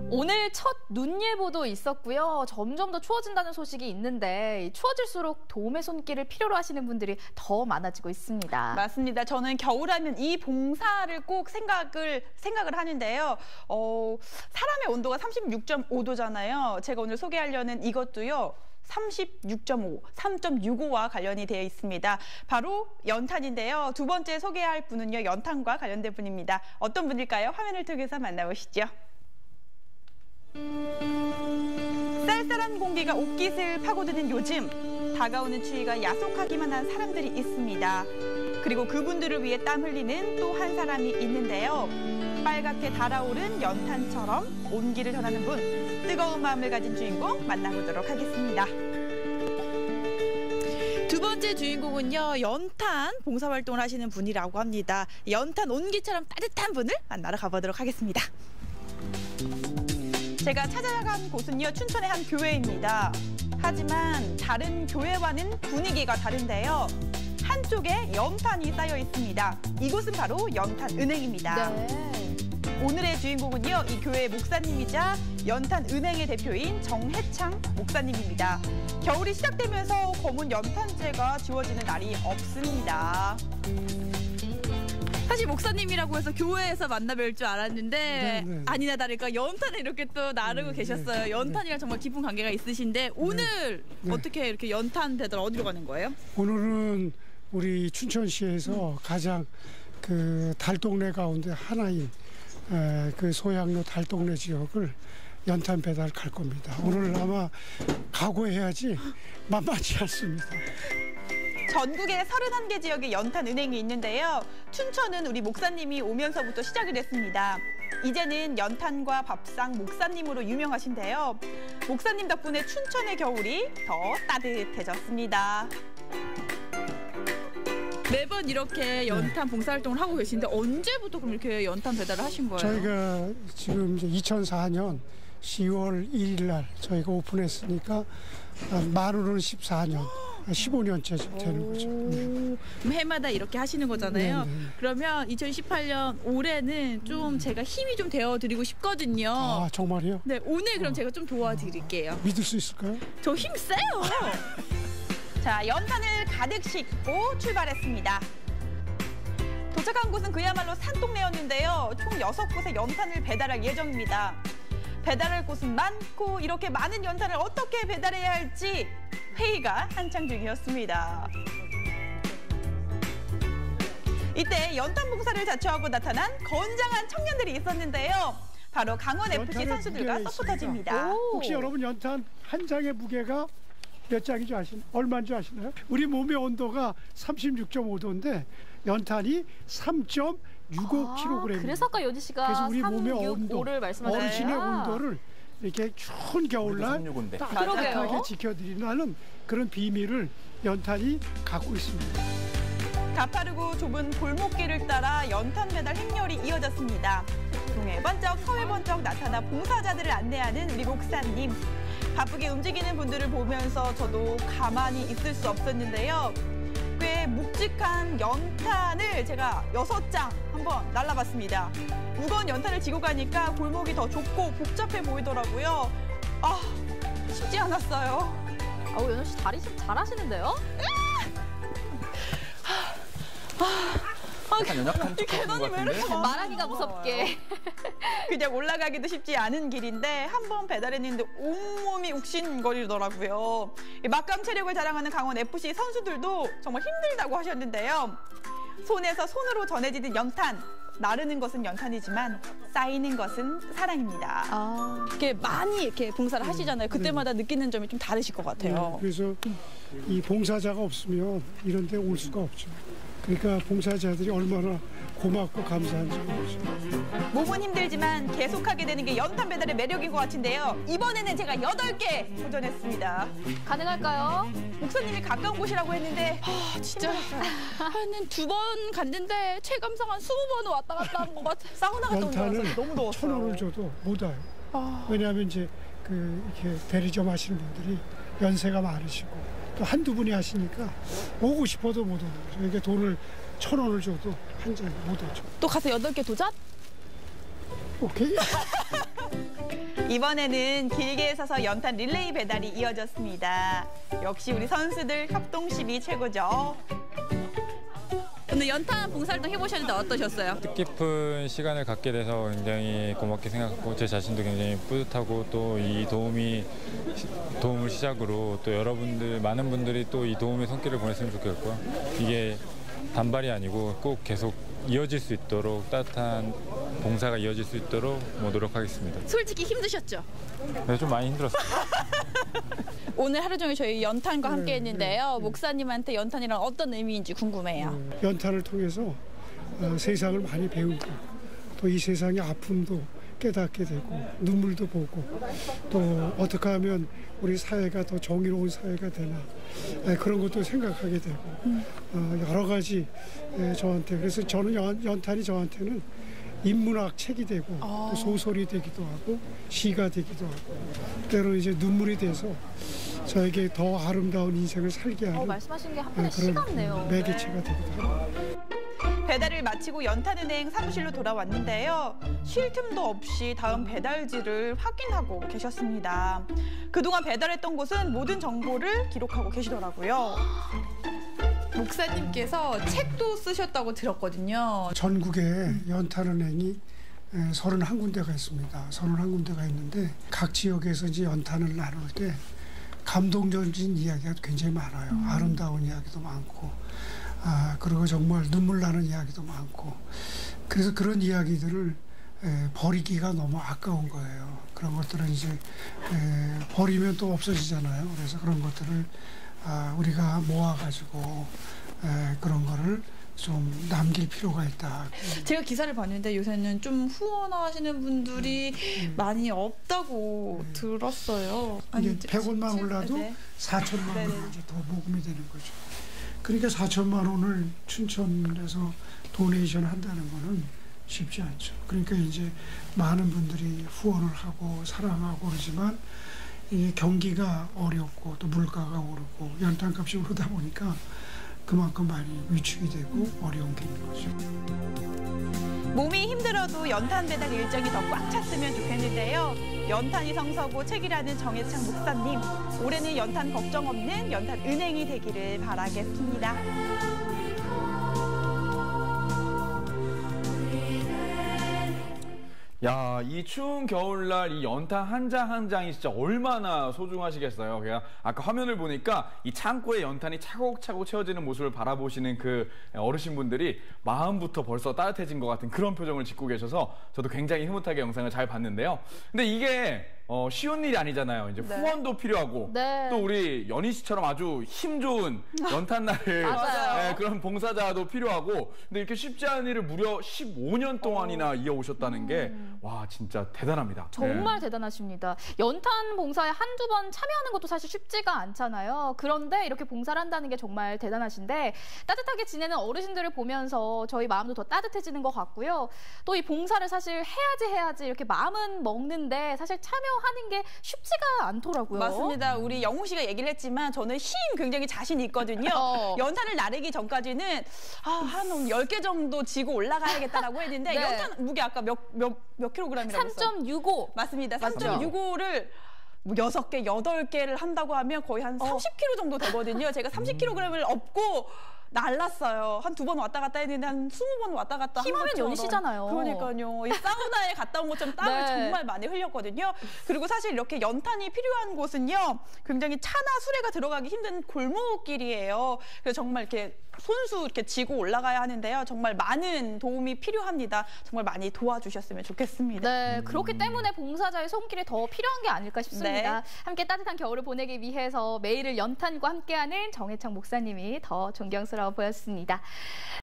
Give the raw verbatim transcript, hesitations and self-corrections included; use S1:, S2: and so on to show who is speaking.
S1: 오늘 첫 눈 예보도 있었고요. 점점 더 추워진다는 소식이 있는데 추워질수록 도움의 손길을 필요로 하시는 분들이 더 많아지고 있습니다.
S2: 맞습니다. 저는 겨울하면 이 봉사를 꼭 생각을 생각을 하는데요. 어, 사람의 온도가 삼십육 점 오 도잖아요. 제가 오늘 소개하려는 이것도요. 삼십육 점 오, 삼 점 육오와 관련이 되어 있습니다. 바로 연탄인데요. 두 번째 소개할 분은요. 연탄과 관련된 분입니다. 어떤 분일까요? 화면을 통해서 만나보시죠. 쌀쌀한 공기가 옷깃을 파고드는 요즘, 다가오는 추위가 야속하기만 한 사람들이 있습니다. 그리고 그분들을 위해 땀 흘리는 또 한 사람이 있는데요. 빨갛게 달아오른 연탄처럼 온기를 전하는 분, 뜨거운 마음을 가진 주인공 만나보도록 하겠습니다. 두 번째 주인공은요, 연탄 봉사활동을 하시는 분이라고 합니다. 연탄 온기처럼 따뜻한 분을 만나러 가보도록 하겠습니다. 제가 찾아간 곳은요, 춘천의 한 교회입니다. 하지만 다른 교회와는 분위기가 다른데요. 한쪽에 연탄이 쌓여 있습니다. 이곳은 바로 연탄은행입니다.
S1: 네.
S2: 오늘의 주인공은요, 이 교회의 목사님이자 연탄은행의 대표인 정해창 목사님입니다. 겨울이 시작되면서 검은 연탄재가 지워지는 날이 없습니다. 사실 목사님이라고 해서 교회에서 만나뵐 줄 알았는데 네, 네. 아니나 다를까 연탄을 이렇게 또 나르고 네, 계셨어요. 네, 연탄이랑 정말 깊은 관계가 있으신데 오늘 네, 어떻게 이렇게 연탄 배달 어디로 가는 거예요?
S3: 오늘은 우리 춘천시에서 음. 가장 그 달동네 가운데 하나인 에, 그 소양로 달동네 지역을 연탄 배달 갈 겁니다. 오늘 아마 각오해야지 만만치 않습니다.
S2: 전국에 서른한 개 지역의 연탄은행이 있는데요. 춘천은 우리 목사님이 오면서부터 시작을 했습니다. 이제는 연탄과 밥상 목사님으로 유명하신데요. 목사님 덕분에 춘천의 겨울이 더 따뜻해졌습니다. 매번 이렇게 연탄 네. 봉사활동을 하고 계신데 언제부터 그럼 이렇게 연탄 배달을 하신 거예요?
S3: 저희가 지금 이제 이천사 년 시월 일일 날 저희가 오픈했으니까 만으로는 십사 년. 십오 년째 되는 거죠. 네.
S2: 그럼 해마다 이렇게 하시는 거잖아요.
S3: 네, 네.
S2: 그러면 이천십팔 년 올해는 좀 제가 힘이 좀 되어드리고 싶거든요.
S3: 아, 정말요?
S2: 네, 오늘 그럼
S3: 어.
S2: 제가 좀 도와드릴게요.
S3: 아, 믿을 수 있을까요?
S2: 저 힘 세요. 자, 연탄을 가득 싣고 출발했습니다. 도착한 곳은 그야말로 산동네였는데요. 총 여섯 곳의 연탄을 배달할 예정입니다. 배달할 곳은 많고 이렇게 많은 연탄을 어떻게 배달해야 할지 회의가 한창 중이었습니다. 이때 연탄 봉사를 자처하고 나타난 건장한 청년들이 있었는데요. 바로 강원에프씨 선수들과 서포터즈입니다.
S3: 혹시 여러분 연탄 한 장의 무게가 몇 장인 줄 아시나요? 얼마인 줄 아시나요? 우리 몸의 온도가 삼십육 점 오 도인데 연탄이 삼 점 육오 킬로그램입니다.
S1: 그래서 아까 연지 씨가
S3: 그래서 우리 몸의 온도,
S1: 말씀하셨어요.
S3: 어르신의 온도를 이렇게 추운 겨울날 따뜻하게 지켜드리는 그런 비밀을 연탄이 갖고 있습니다.
S2: 가파르고 좁은 골목길을 따라 연탄 배달 행렬이 이어졌습니다. 동해 번쩍 서해 번쩍 나타나 봉사자들을 안내하는 우리 목사님. 바쁘게 움직이는 분들을 보면서 저도 가만히 있을 수 없었는데요. 꽤 묵직한 연탄을 제가 여섯 장 한번 날라봤습니다. 무거운 연탄을 지고 가니까 골목이 더 좁고 복잡해 보이더라고요. 아, 쉽지 않았어요.
S1: 아우, 연우 씨 다리 좀 잘하시는데요?
S2: 아, 이 계단이 왜 이렇게
S1: 말하기가 무섭게.
S2: 그냥 올라가기도 쉽지 않은 길인데 한 번 배달했는데 온몸이 욱신거리더라고요. 막강 체력을 자랑하는 강원에프씨 선수들도 정말 힘들다고 하셨는데요. 손에서 손으로 전해지는 연탄. 나르는 것은 연탄이지만 쌓이는 것은 사랑입니다. 아, 이렇게 많이 이렇게 봉사를 하시잖아요. 그때마다 네. 느끼는 점이 좀 다르실 것 같아요.
S3: 네, 그래서 이 봉사자가 없으면 이런 데 올 수가 없죠. 그러니까 봉사자들이 얼마나 고맙고 감사한지 모르죠.
S2: 몸은 힘들지만 계속하게 되는 게 연탄 배달의 매력인 것 같은데요. 이번에는 제가 여덟 개 도전했습니다.
S1: 가능할까요?
S2: 목사님이 가까운 곳이라고 했는데 아, 진짜 한 두 번 갔는데 체감상 한 스무 번 왔다 갔다 한 것 같아. 사우나 갔다 온 줄 알았어요. 너무 더웠어요.
S3: 천 원을 줘도 못 와요. 아... 왜냐하면 이제 그 이렇게 대리점 하시는 분들이 연세가 많으시고 또 한두 분이 하시니까 오고 싶어도 못 오는 거죠. 그러니까 돈을 천 원을 줘도 한 잔 못 오죠.
S2: 또 가서 여덟 개 도전?
S3: 오케이.
S2: 이번에는 길게 서서 연탄 릴레이 배달이 이어졌습니다. 역시 우리 선수들 협동심이 최고죠. 오늘 연탄 봉사활동 해보셨는데 어떠셨어요?
S4: 뜻깊은 시간을 갖게 돼서 굉장히 고맙게 생각하고 제 자신도 굉장히 뿌듯하고 또 이 도움이 도움을 시작으로 또 여러분들 많은 분들이 또 이 도움의 손길을 보냈으면 좋겠고요. 이게 단발이 아니고 꼭 계속 이어질 수 있도록 따뜻한 봉사가 이어질 수 있도록 뭐 노력하겠습니다.
S2: 솔직히 힘드셨죠?
S4: 네, 좀 많이 힘들었어요.
S2: 오늘 하루 종일 저희 연탄과 함께 했는데요. 네, 네. 목사님한테 연탄이란 어떤 의미인지 궁금해요.
S3: 네, 연탄을 통해서 어, 세상을 많이 배우고 또 이 세상의 아픔도 깨닫게 되고 눈물도 보고 또 어떻게 하면 우리 사회가 더 정의로운 사회가 되나 네, 그런 것도 생각하게 되고 음. 어, 여러 가지 네, 저한테 그래서 저는 연, 연탄이 저한테는 인문학 책이 되고 또 소설이 되기도 하고 시가 되기도 하고 때로 이제 눈물이 돼서 저에게 더 아름다운 인생을 살게 하는
S1: 어, 말씀하신 게 한편의
S3: 그런
S1: 시 같네요.
S3: 매개체가 되기도 하고.
S2: 배달을 마치고 연탄은행 사무실로 돌아왔는데요. 쉴 틈도 없이 다음 배달지를 확인하고 계셨습니다. 그동안 배달했던 곳은 모든 정보를 기록하고 계시더라고요. 목사님께서 책도 쓰셨다고 들었거든요.
S3: 전국에 연탄은행이 서른한 군데가 있습니다. 서른한 군데가 있는데 각 지역에서 이제 연탄을 나눌 때 감동적인 이야기가 굉장히 많아요. 음. 아름다운 이야기도 많고 아, 그리고 정말 눈물 나는 이야기도 많고 그래서 그런 이야기들을 에, 버리기가 너무 아까운 거예요. 그런 것들은 이제 에, 버리면 또 없어지잖아요. 그래서 그런 것들을 아, 우리가 모아가지고 에, 그런 거를 좀 남길 필요가 있다.
S2: 제가 기사를 봤는데 요새는 좀 후원하시는 분들이 음. 많이 없다고 네. 들었어요.
S3: 이게 백 원만 올라도 네. 사천만 원 이제 더 모금이 되는 거죠. 그러니까 사천만 원을 춘천에서 도네이션 한다는 거는 쉽지 않죠. 그러니까 이제 많은 분들이 후원을 하고 사랑하고 그러지만 이 경기가 어렵고 또 물가가 오르고 연탄값이 오르다 보니까 그만큼 많이 위축이 되고 어려운 게 있는 거죠.
S2: 몸이 힘들어도 연탄 배달 일정이 더 꽉 찼으면 좋겠는데요. 연탄이 성서고 책이라는 정해창 목사님, 올해는 연탄 걱정 없는 연탄 은행이 되기를 바라겠습니다.
S5: 야, 이 추운 겨울날 이 연탄 한 장 한 장이 진짜 얼마나 소중하시겠어요. 그냥 아까 화면을 보니까 이 창고에 연탄이 차곡차곡 채워지는 모습을 바라보시는 그 어르신분들이 마음부터 벌써 따뜻해진 것 같은 그런 표정을 짓고 계셔서 저도 굉장히 흐뭇하게 영상을 잘 봤는데요. 근데 이게 어, 쉬운 일이 아니잖아요. 이제 네. 후원도 필요하고 네. 또 우리 연희 씨처럼 아주 힘 좋은 연탄날을 네, 그런 봉사자도 필요하고 근데 이렇게 쉽지 않은 일을 무려 십오 년 동안이나 어. 이어오셨다는 게 와 진짜 대단합니다.
S1: 정말
S5: 네.
S1: 대단하십니다. 연탄 봉사에 한두 번 참여하는 것도 사실 쉽지가 않잖아요. 그런데 이렇게 봉사를 한다는 게 정말 대단하신데 따뜻하게 지내는 어르신들을 보면서 저희 마음도 더 따뜻해지는 것 같고요. 또 이 봉사를 사실 해야지 해야지 이렇게 마음은 먹는데 사실 참여 하는 게 쉽지가 않더라고요.
S2: 맞습니다. 우리 영우 씨가 얘기를 했지만 저는 힘 굉장히 자신 있거든요. 어. 연탄을 나르기 전까지는 아, 한 열 개 정도 지고 올라가야겠다라고 했는데 네. 연탄 무게 아까 몇, 몇, 몇 킬로그램이라고 했어요?
S1: 삼 점 육오.
S2: 맞습니다. 삼 점 육오를 뭐 여섯 개, 여덟 개를 한다고 하면 거의 한 삼십 킬로그램 정도 되거든요. 제가 삼십 킬로그램을 업고 날랐어요. 한 두 번 왔다 갔다 했는데 한 스무 번 왔다 갔다 한
S1: 힘하면 연희시잖아요.
S2: 그러니까요. 이 사우나에 갔다 온 것처럼 땀을 네. 정말 많이 흘렸거든요. 그리고 사실 이렇게 연탄이 필요한 곳은요. 굉장히 차나 수레가 들어가기 힘든 골목길이에요. 그래서 정말 이렇게 손수 이렇게 지고 올라가야 하는데요. 정말 많은 도움이 필요합니다. 정말 많이 도와주셨으면 좋겠습니다.
S1: 네, 그렇기 때문에 봉사자의 손길이 더 필요한 게 아닐까 싶습니다. 네. 함께 따뜻한 겨울을 보내기 위해서 매일을 연탄과 함께하는 정해창 목사님이 더 존경스러워 보였습니다.